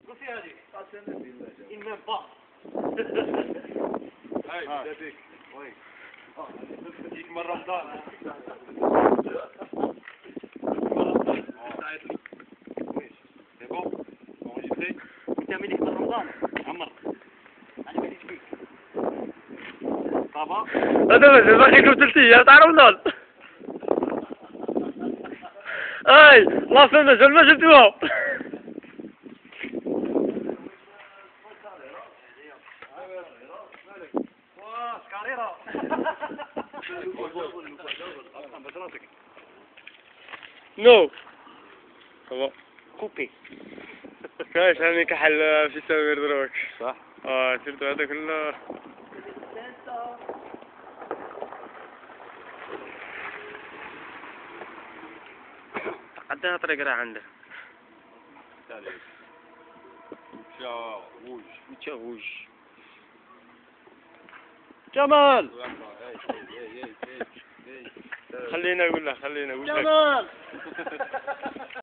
وفي هذه إمام با هاي بديك وين يجيك مرة رمضان انت مليك من رمضان عمر انا ماليش فيك طابا هذا مازال باقي لكم 3 ايام تاع رمضان. اي لاصل مازال ما جبتوها. نو صافا كوبي كاش هاني كحل في سمير دروك صح سيرتو هذا كله عندها طريق راه عنده وش جمال خلينا نقول له جمال